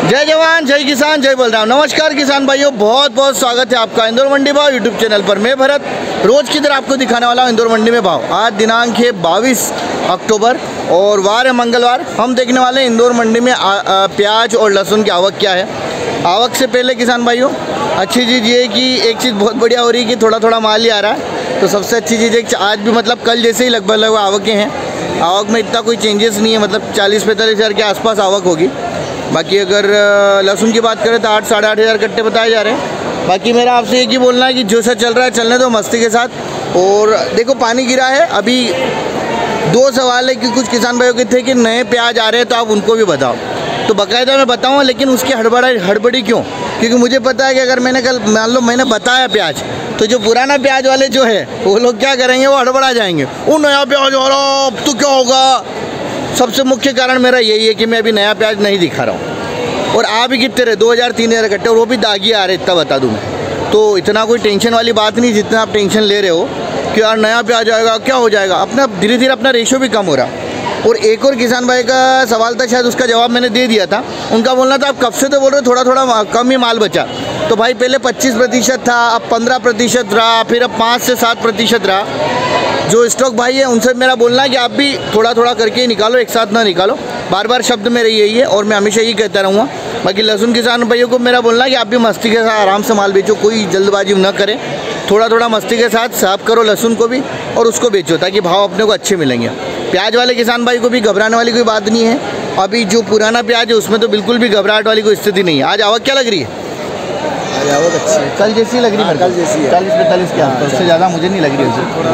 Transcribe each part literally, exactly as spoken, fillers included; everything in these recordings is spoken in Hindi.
जय जवान जय किसान जय बलराम। नमस्कार किसान भाइयों, बहुत बहुत स्वागत है आपका इंदौर मंडी भाव यूट्यूब चैनल पर। मैं भरत रोज की तरह आपको दिखाने वाला हूँ इंदौर मंडी में भाव। आज दिनांक है बाईस अक्टूबर और वार है मंगलवार। हम देखने वाले हैं इंदौर मंडी में प्याज और लहसुन की आवक क्या है। आवक से पहले किसान भाइयों अच्छी चीज़ ये है कि एक चीज़ बहुत बढ़िया हो रही है कि थोड़ा थोड़ा माल ही आ रहा है, तो सबसे अच्छी चीज़ है कि आज भी मतलब कल जैसे ही लगभग लगभग आवकें हैं। आवक में इतना कोई चेंजेस नहीं है, मतलब चालीस पैंतालीस हज़ार के आसपास आवक होगी। बाकी अगर लहसुन की बात करें तो आठ साढ़े आठ हज़ार कट्टे बताए जा रहे हैं। बाकी मेरा आपसे एक ही बोलना है कि जो सा चल रहा है चलने दो मस्ती के साथ। और देखो पानी गिरा है अभी। दो सवाल है कि कुछ किसान भाइयों के थे कि नए प्याज आ रहे हैं तो आप उनको भी बताओ, तो बाकायदा मैं बताऊँगा, लेकिन उसकी हड़बड़ा हड़बड़ी क्यों? क्योंकि मुझे पता है कि अगर मैंने कल मान लो मैंने बताया प्याज, तो जो पुराना प्याज वाले जो है वो लोग क्या करेंगे, वो हड़बड़ा जाएंगे। वो नया प्याज आ रहा अब तो क्या होगा। सबसे मुख्य कारण मेरा यही है कि मैं अभी नया प्याज नहीं दिखा रहा हूँ। और आ भी कितने रहे दो हज़ार तीन हज़ार कट्टे, और वो भी दागी आ रहे, इतना बता दूँ मैं। तो इतना कोई टेंशन वाली बात नहीं जितना आप टेंशन ले रहे हो कि यार नया प्याज आएगा क्या हो जाएगा। अपना धीरे धीरे अपना रेशो भी कम हो रहा। और एक और किसान भाई का सवाल था, शायद उसका जवाब मैंने दे दिया था। उनका बोलना था आप कब से तो बोल रहे थोड़ा थोड़ा कम ही माल बचा। तो भाई पहले पच्चीस प्रतिशत था, अब पंद्रह प्रतिशत रहा, फिर अब पाँच से सात प्रतिशत रहा। जो स्टॉक भाई है उनसे मेरा बोलना है कि आप भी थोड़ा थोड़ा करके ही निकालो, एक साथ ना निकालो। बार बार शब्द मेरे यही है और मैं हमेशा यही कहता रहूँगा। बाकी लहसुन किसान भाइयों को मेरा बोलना है कि आप भी मस्ती के साथ आराम से माल बेचो, कोई जल्दबाजी न करें। थोड़ा थोड़ा मस्ती के साथ साफ करो लहसुन को भी और उसको बेचो, ताकि भाव अपने को अच्छे मिलेंगे। प्याज वाले किसान भाई को भी घबराने वाली कोई बात नहीं है। अभी जो पुराना प्याज है उसमें तो बिल्कुल भी घबराहट वाली कोई स्थिति नहीं है। आज आवक क्या लग रही है? आज आवक अच्छी है, कल जैसी लग रही है। कल जैसी है, चालीस पैंतालीस के आसपास, उससे ज़्यादा मुझे नहीं लग रही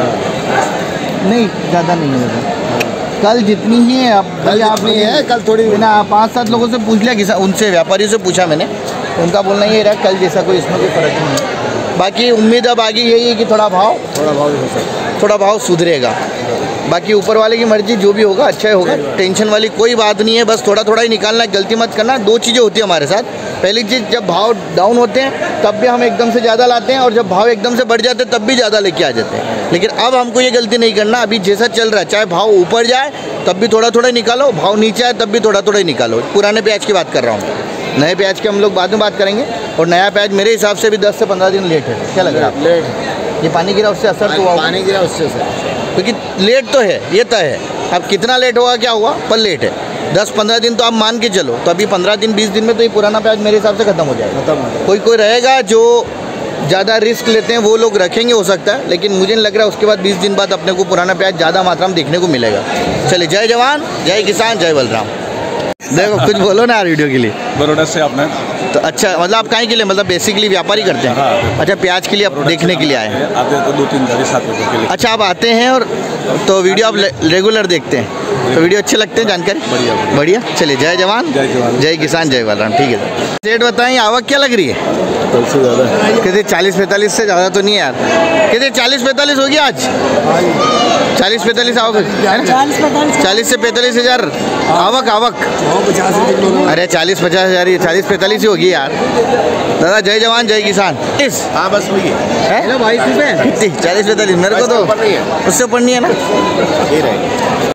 है। नहीं ज़्यादा नहीं है, कल जितनी ही है। अब कल आपने है, कल थोड़ी ना पाँच सात लोगों से पूछ लिया, किसान उनसे व्यापारियों से पूछा मैंने, उनका बोलना ये रहा कल जैसा कोई इसमें कोई फर्क नहीं है। बाकी उम्मीद अब आगे यही है कि थोड़ा भाव थोड़ा भाव हो सकता थोड़ा भाव सुधरेगा। बाकी ऊपर वाले की मर्जी, जो भी होगा अच्छा ही होगा। टेंशन वाली कोई बात नहीं है, बस थोड़ा थोड़ा ही निकालना है, गलती मत करना। दो चीज़ें होती है हमारे साथ। पहली चीज़, जब भाव डाउन होते हैं तब भी हम एकदम से ज़्यादा लाते हैं, और जब भाव एकदम से बढ़ जाते हैं तब भी ज़्यादा लेके आ जाते हैं। लेकिन अब हमको ये गलती नहीं करना। अभी जैसा चल रहा है, चाहे भाव ऊपर जाए तब भी थोड़ा थोड़ा निकालो, भाव नीचे आए तब भी थोड़ा थोड़ा ही निकालो। पुराने प्याज की बात कर रहा हूँ, नए प्याज के हम लोग बाद में बात करेंगे। और नया प्याज मेरे हिसाब से भी दस से पंद्रह दिन लेट है। क्या लग रहा है? लेट। ये पानी गिरा उससे असर तो हुआ, पानी गिरा उससे सर, क्योंकि लेट तो है, ये तय है। अब कितना लेट होगा क्या हुआ, पर लेट है। दस पंद्रह दिन तो आप मान के चलो, तो अभी पंद्रह दिन बीस दिन में तो ये पुराना प्याज मेरे हिसाब से खत्म हो जाएगा। खत्म हो जाएगा। कोई कोई रहेगा जो ज़्यादा रिस्क लेते हैं, वो लोग रखेंगे हो सकता है, लेकिन मुझे नहीं लग रहा उसके बाद बीस दिन बाद अपने को पुराना प्याज ज़्यादा मात्रा में देखने को मिलेगा। चलिए, जय जवान जय किसान जय बलराम। देखो कुछ बोलो ना यार वीडियो के लिए। बड़ौदा से आपने तो अच्छा, मतलब आप कहीं के लिए, मतलब बेसिकली व्यापारी करते हैं? हाँ। अच्छा, प्याज के लिए आप देखने के लिए आए हैं? आते तो दो तीन गाड़ी सात रुपये के लिए। अच्छा, आप आते हैं और तो वीडियो आप रेगुलर देखते हैं, तो वीडियो अच्छे लगते हैं, जानकारी बढ़िया बढ़िया। चलिए, जय जवान जय जवान जय किसान जय बलराम। ठीक है सर, रेट बताएं, आवक क्या लग रही है? कल से ज़्यादा कहते चालीस पैंतालीस से ज़्यादा तो नहीं है यार। कहते चालीस पैंतालीस होगी आज, चालीस पैंतालीस आवक, चालीस से पैंतालीस हज़ार आवक आवक पचास रुपये। अरे चालीस पचास हज़ार ही, चालीस पैंतालीस ही होगी यार। दादा जय जवान जय किसान। इस हाँ बस वही है, है बाईस रुपये कितनी? चालीस पैंतालीस मेरे को तो उससे ऊपर नहीं है ना। ये रहे।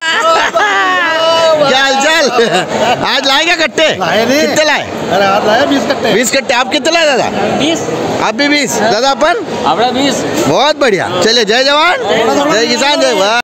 क्या हालचाल? आज लाए क्या कट्टे? लाए नहीं। कितने लाए? अरे आप लाए बीस कट्टे। बीस कट्टे। आप कितने लाए दादा? बीस। आप भी बीस? दादा अपन बीस। बहुत बढ़िया। चलिए, जय जवान जय किसान जय।